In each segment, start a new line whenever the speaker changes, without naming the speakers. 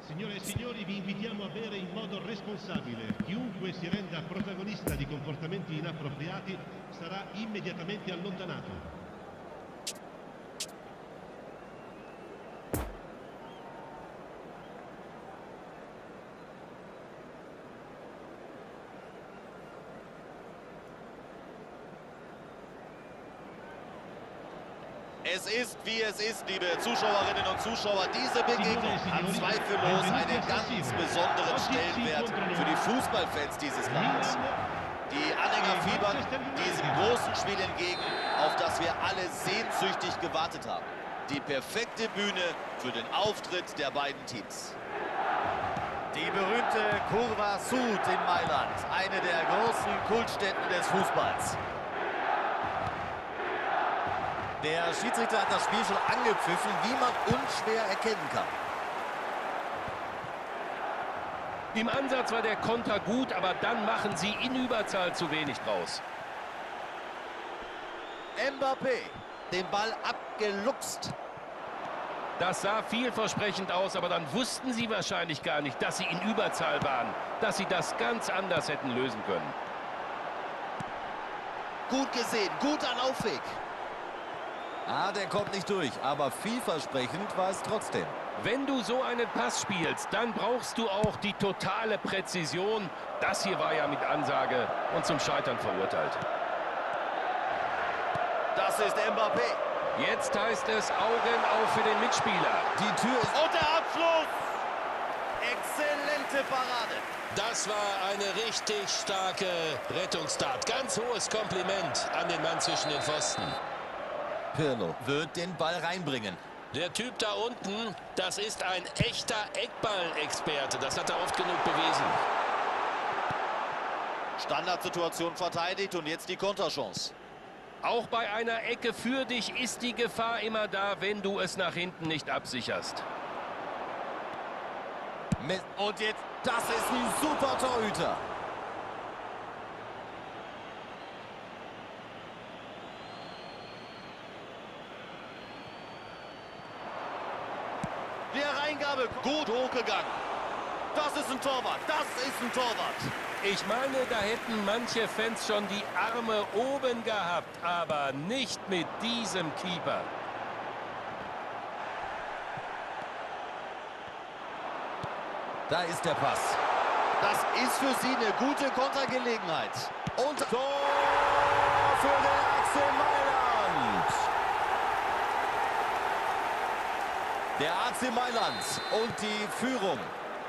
Signore e signori, vi invitiamo a bere in modo responsabile. Chiunque si renda protagonista di comportamenti inappropriati sarà immediatamente allontanato.
Es ist, wie es ist, liebe Zuschauerinnen und Zuschauer. Diese Begegnung hat zweifellos einen ganz besonderen Stellenwert für die Fußballfans dieses Landes. Die Anhänger fiebern diesem großen Spiel entgegen, auf das wir alle sehnsüchtig gewartet haben. Die perfekte Bühne für den Auftritt der beiden Teams. Die berühmte Curva Sud in Mailand, eine der großen Kultstätten des Fußballs. Der Schiedsrichter hat das Spiel schon angepfiffen, wie man unschwer erkennen kann.
Im Ansatz war der Konter gut, aber dann machen sie in Überzahl zu wenig draus.
Mbappé, den Ball abgeluchst.
Das sah vielversprechend aus, aber dann wussten sie wahrscheinlich gar nicht, dass sie in Überzahl waren, dass sie das ganz anders hätten lösen können.
Gut gesehen, guter Laufweg. Ah, der kommt nicht durch, aber vielversprechend war es trotzdem.
Wenn du so einen Pass spielst, dann brauchst du auch die totale Präzision. Das hier war ja mit Ansage und zum Scheitern verurteilt.
Das ist Mbappé.
Jetzt heißt es Augen auf für den Mitspieler.
Die Tür ist... Und der Abschluss! Exzellente Parade.
Das war eine richtig starke Rettungstat. Ganz hohes Kompliment an den Mann zwischen den Pfosten.
Pirlo wird den Ball reinbringen.
Der Typ da unten, das ist ein echter Eckball-Experte. Das hat er oft genug bewiesen.
Standardsituation verteidigt und jetzt die Konterchance.
Auch bei einer Ecke für dich ist die Gefahr immer da, wenn du es nach hinten nicht absicherst.
Und jetzt, das ist ein super Torhüter. Die Hereingabe gut hochgegangen. Das ist ein Torwart, das ist ein Torwart.
Ich meine, da hätten manche Fans schon die Arme oben gehabt, aber nicht mit diesem Keeper.
Da ist der Pass. Das ist für sie eine gute Kontergelegenheit. Und Tor für den AC Mailand. Der AC Mailand und die Führung.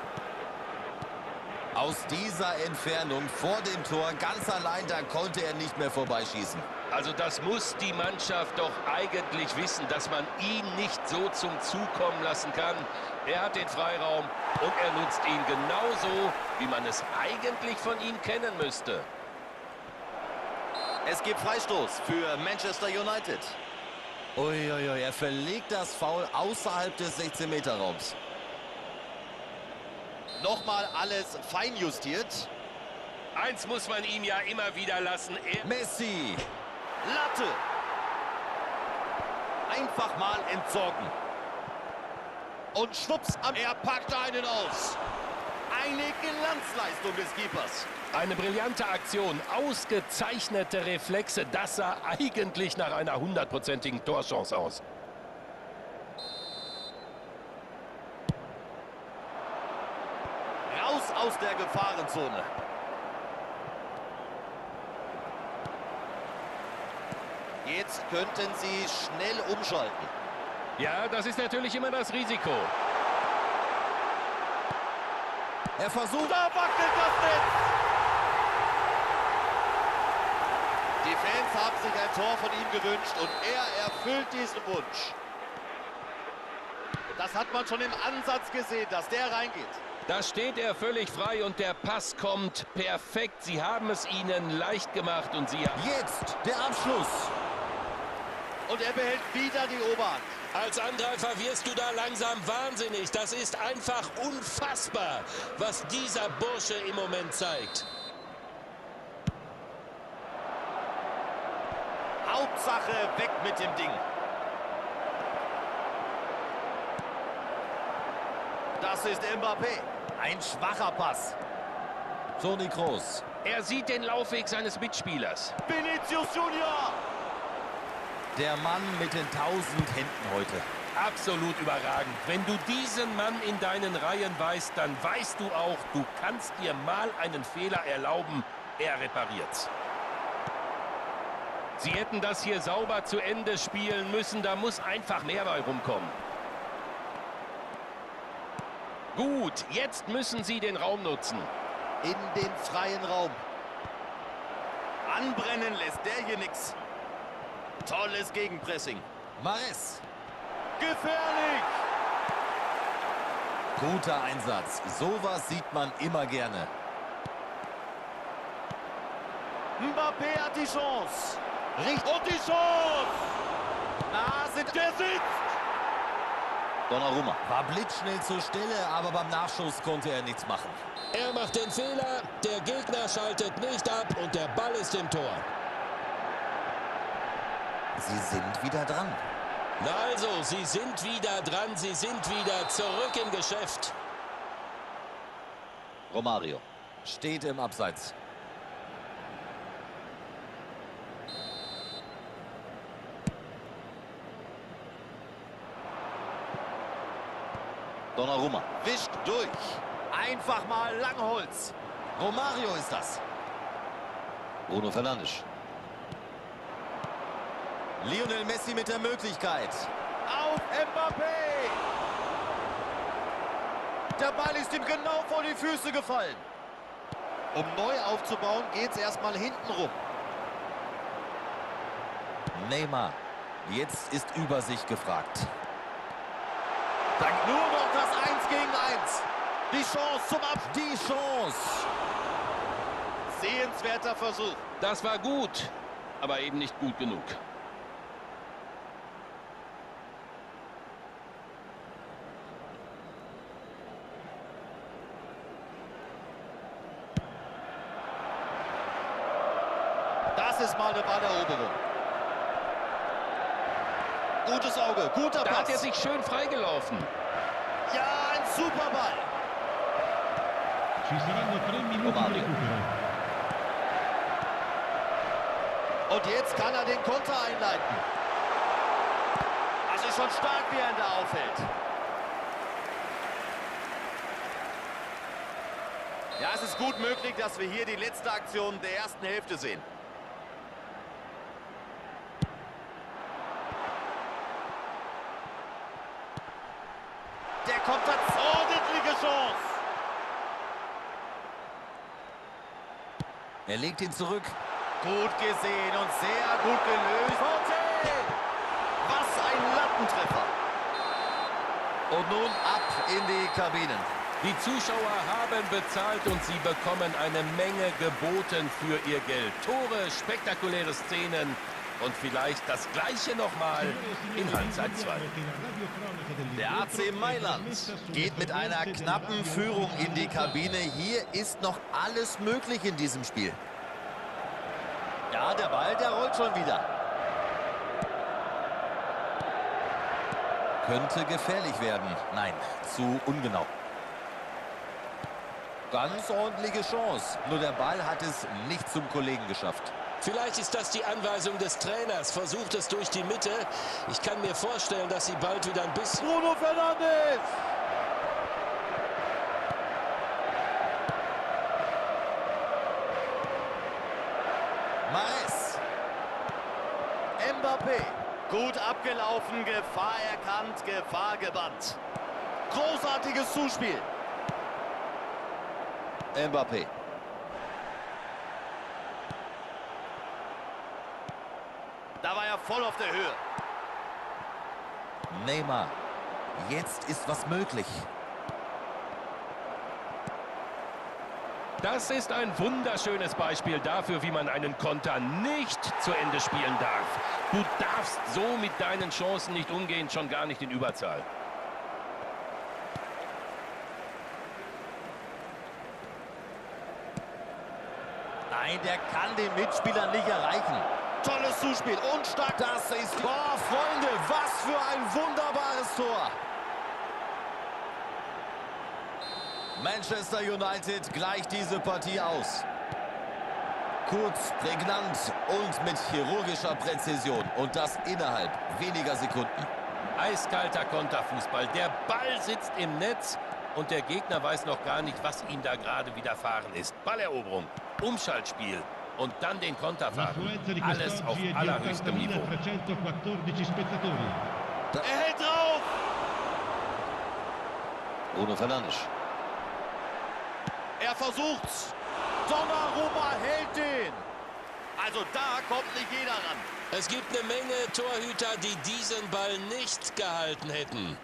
Aus dieser Entfernung vor dem Tor ganz allein, da konnte er nicht mehr vorbeischießen.
Also das muss die Mannschaft doch eigentlich wissen, dass man ihn nicht so zum Zug kommen lassen kann. Er hat den Freiraum und er nutzt ihn genauso, wie man es eigentlich von ihm kennen müsste.
Es gibt Freistoß für Manchester United. Uiuiui, er verlegt das Foul außerhalb des 16-Meter-Raums. Nochmal alles fein justiert.
Eins muss man ihm ja immer wieder lassen.
Messi. Latte. Einfach mal entsorgen. Und schwupps, er packt einen aus. Eine Glanzleistung des Keepers.
Eine brillante Aktion, ausgezeichnete Reflexe. Das sah eigentlich nach einer 100%igen Torchance aus.
Raus aus der Gefahrenzone. Jetzt könnten sie schnell umschalten.
Ja, das ist natürlich immer das Risiko.
Er versucht, da wackelt das Netz. Die Fans haben sich ein Tor von ihm gewünscht und er erfüllt diesen Wunsch. Das hat man schon im Ansatz gesehen, dass der reingeht.
Da steht er völlig frei und der Pass kommt perfekt. Sie haben es ihnen leicht gemacht und sie...
Jetzt der Abschluss. Und er behält wieder die Oberhand.
Als Angreifer wirst du da langsam wahnsinnig. Das ist einfach unfassbar, was dieser Bursche im Moment zeigt.
Hauptsache weg mit dem Ding. Das ist Mbappé. Ein schwacher Pass. Toni Kroos.
Er sieht den Laufweg seines Mitspielers.
Vinicius Junior. Der Mann mit den 1000 Händen heute.
Absolut überragend. Wenn du diesen Mann in deinen Reihen weißt, dann weißt du auch, du kannst dir mal einen Fehler erlauben. Er repariert's. Sie hätten das hier sauber zu Ende spielen müssen. Da muss einfach mehr bei rumkommen. Gut, jetzt müssen sie den Raum nutzen.
In den freien Raum. Anbrennen lässt der hier nix. Tolles Gegenpressing. Mahrez. Gefährlich. Guter Einsatz. Sowas sieht man immer gerne. Mbappé hat die Chance. Und die Chance. Der sitzt. Donnarumma war blitzschnell zur Stelle, aber beim Nachschuss konnte er nichts machen.
Er macht den Fehler, der Gegner schaltet nicht ab und der Ball ist im Tor.
Sie sind wieder dran.
Also, sie sind wieder dran, sie sind wieder zurück im Geschäft.
Romario steht im Abseits. Donnarumma wischt durch. Einfach mal Langholz. Romario ist das. Bruno Fernandes. Lionel Messi mit der Möglichkeit. Auf Mbappé. Der Ball ist ihm genau vor die Füße gefallen. Um neu aufzubauen, geht es erstmal hinten rum. Neymar. Jetzt ist Übersicht gefragt. Dann nur noch das 1 gegen 1. Die Chance zum Abschluss. Die Chance. Sehenswerter Versuch.
Das war gut, aber eben nicht gut genug.
Das ist mal eine Balleroberung. Gutes Auge, guter Pass.
Da hat er sich schön freigelaufen.
Ja, ein super Ball.
Ci saranno 3 minuti di recupero.
Und jetzt kann er den Konter einleiten. Das ist schon stark, wie er ihn da aufhält. Ja, es ist gut möglich, dass wir hier die letzte Aktion der ersten Hälfte sehen. Der kommt da, ordentliche Chance. Er legt ihn zurück. Gut gesehen und sehr gut gelöst. Was ein Lattentreffer. Und nun ab in die Kabinen.
Die Zuschauer haben bezahlt und sie bekommen eine Menge geboten für ihr Geld. Tore, spektakuläre Szenen und vielleicht das Gleiche nochmal in Halbzeit 2.
Der AC Mailand geht mit einer knappen Führung in die Kabine. Hier ist noch alles möglich in diesem Spiel. Ja, der Ball, der rollt schon wieder. Könnte gefährlich werden. Nein, zu ungenau. Ganz ordentliche Chance. Nur der Ball hat es nicht zum Kollegen geschafft.
Vielleicht ist das die Anweisung des Trainers. Versucht es durch die Mitte. Ich kann mir vorstellen, dass sie bald wieder ein bisschen...
Bruno Fernandes! Mahrez. Mbappé. Gut abgelaufen, Gefahr erkannt, Gefahr gebannt. Großartiges Zuspiel. Mbappé. Da war er voll auf der Höhe. Neymar. Jetzt ist was möglich.
Das ist ein wunderschönes Beispiel dafür, wie man einen Konter nicht zu Ende spielen darf. Du darfst so mit deinen Chancen nicht umgehen, schon gar nicht in Überzahl.
Nein, der kann den Mitspieler nicht erreichen. Tolles Zuspiel und stark. Das ist... Oh, Freunde, was für ein wunderbares Tor. Manchester United gleicht diese Partie aus. Kurz, prägnant und mit chirurgischer Präzision. Und das innerhalb weniger Sekunden.
Eiskalter Konterfußball. Der Ball sitzt im Netz und der Gegner weiß noch gar nicht, was ihm da gerade widerfahren ist. Balleroberung, Umschaltspiel und dann den Konter fahren. Alles auf allerhöchstem Niveau.
Er hält drauf! Bruno Fernandes. Er versucht's. Donnarumma hält den. Also da kommt nicht jeder ran.
Es gibt eine Menge Torhüter, die diesen Ball nicht gehalten hätten.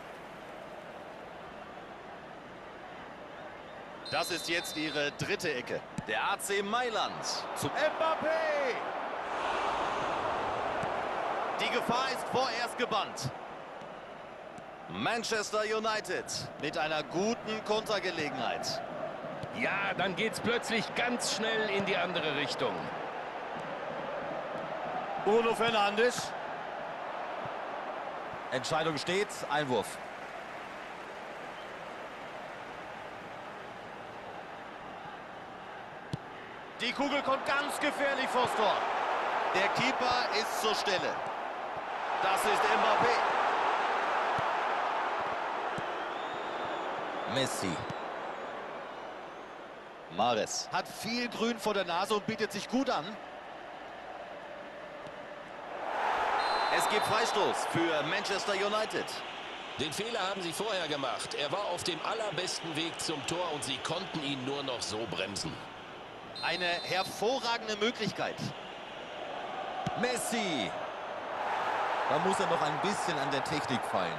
Das ist jetzt ihre dritte Ecke. Der AC Mailand zu Mbappé. Die Gefahr ist vorerst gebannt. Manchester United mit einer guten Kontergelegenheit.
Ja, dann geht's plötzlich ganz schnell in die andere Richtung.
Bruno Fernandes. Entscheidung steht, Einwurf. Die Kugel kommt ganz gefährlich vors Tor. Der Keeper ist zur Stelle. Das ist Mbappé. Messi. Mahrez hat viel Grün vor der Nase und bietet sich gut an. Es gibt Freistoß für Manchester United.
Den Fehler haben sie vorher gemacht. Er war auf dem allerbesten Weg zum Tor und sie konnten ihn nur noch so bremsen.
Eine hervorragende Möglichkeit. Messi. Da muss er noch ein bisschen an der Technik feilen.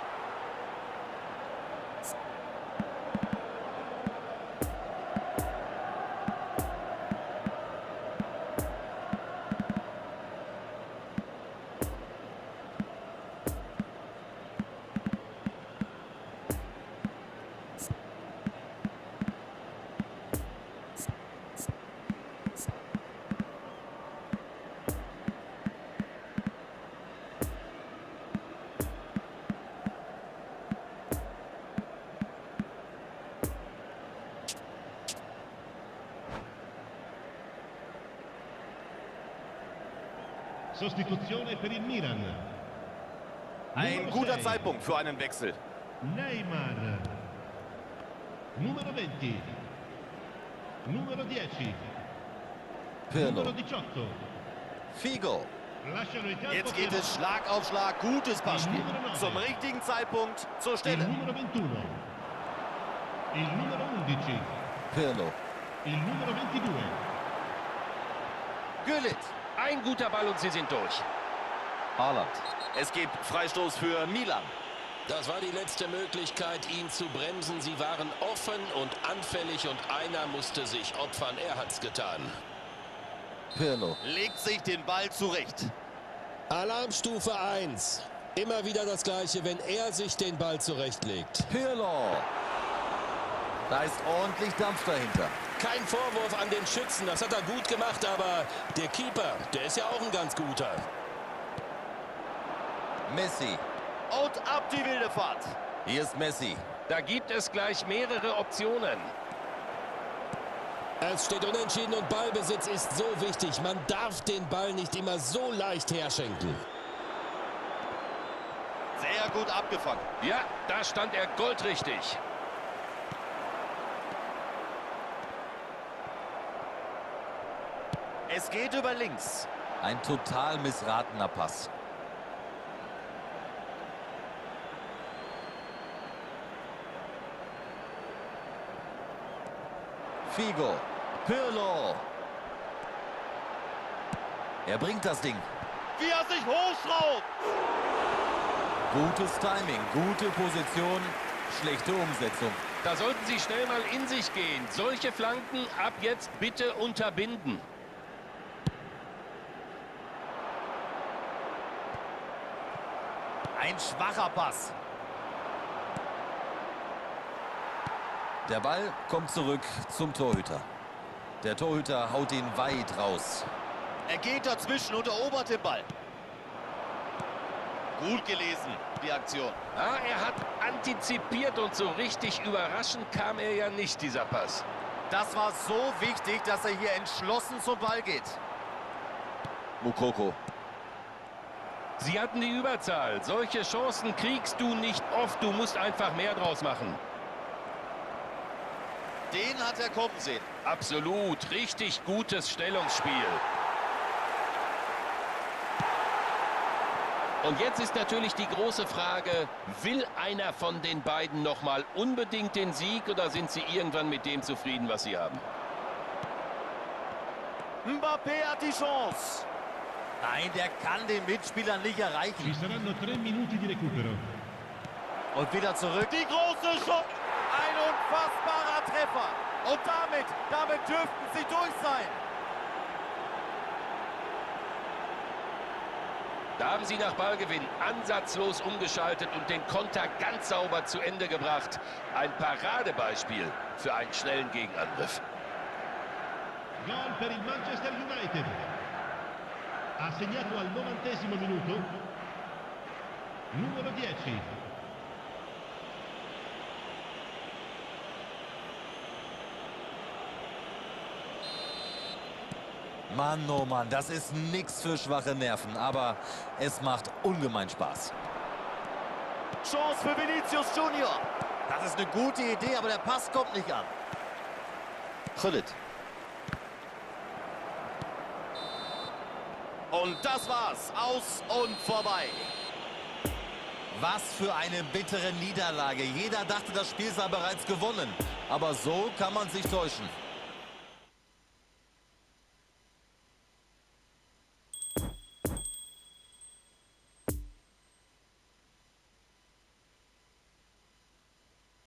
Sostituzione per il Milan.
Ein guter Zeitpunkt für einen Wechsel.
Neymar. Numero 20. Numero 10.
Pirlo.
Numero 18.
Figo.
Lasciano il campo.
Jetzt geht es Schlag auf Schlag. Gutes Passspiel. Zum richtigen Zeitpunkt zur
Il
Stelle.
numero 21. Il numero 11.
Pirlo.
Il numero 22.
Gullit.
Ein guter Ball und sie sind durch.
Haaland. Es gibt Freistoß für Milan.
Das war die letzte Möglichkeit, ihn zu bremsen. Sie waren offen und anfällig und einer musste sich opfern. Er hat's getan.
Pirlo legt sich den Ball zurecht.
Alarmstufe 1. Immer wieder das Gleiche, wenn er sich den Ball zurechtlegt.
Pirlo. Da ist ordentlich Dampf dahinter.
Kein Vorwurf an den Schützen, das hat er gut gemacht, aber der Keeper, der ist ja auch ein ganz guter.
Messi. Und ab die wilde Fahrt. Hier ist Messi.
Da gibt es gleich mehrere Optionen.
Es steht unentschieden und Ballbesitz ist so wichtig. Man darf den Ball nicht immer so leicht herschenken.
Sehr gut abgefangen.
Ja, da stand er goldrichtig.
Es geht über links. Ein total missratener Pass. Figo. Pirlo. Er bringt das Ding. Wie er sich hochschraubt. Gutes Timing, gute Position, schlechte Umsetzung.
Da sollten sie schnell mal in sich gehen. Solche Flanken ab jetzt bitte unterbinden.
Ein schwacher Pass. Der Ball kommt zurück zum Torhüter. Der Torhüter haut ihn weit raus. Er geht dazwischen und erobert den Ball. Gut gelesen, die Aktion.
Ja, er hat antizipiert und so richtig überraschend kam er ja nicht, dieser Pass.
Das war so wichtig, dass er hier entschlossen zum Ball geht. Moukoko.
Sie hatten die Überzahl. Solche Chancen kriegst du nicht oft. Du musst einfach mehr draus machen.
Den hat er kommen sehen.
Absolut. Richtig gutes Stellungsspiel. Und jetzt ist natürlich die große Frage, will einer von den beiden nochmal unbedingt den Sieg oder sind sie irgendwann mit dem zufrieden, was sie haben?
Mbappé hat die Chance. Nein, der kann den Mitspieler nicht erreichen.
Ci saranno 3 minuti di recupero.
Und wieder zurück. Die große Chance. Ein unfassbarer Treffer. Und damit dürften sie durch sein.
Da haben sie nach Ballgewinn ansatzlos umgeschaltet und den Konter ganz sauber zu Ende gebracht. Ein Paradebeispiel für einen schnellen Gegenangriff.
Gol per il Manchester United. Ha segnato al 90° minuto. Numero 10.
Mann, oh Mann, das ist nichts für schwache Nerven, aber es macht ungemein Spaß. Chance für Vinicius Junior. Das ist eine gute Idee, aber der Pass kommt nicht an. Gullit. Und das war's. Aus und vorbei. Was für eine bittere Niederlage. Jeder dachte, das Spiel sei bereits gewonnen. Aber so kann man sich täuschen.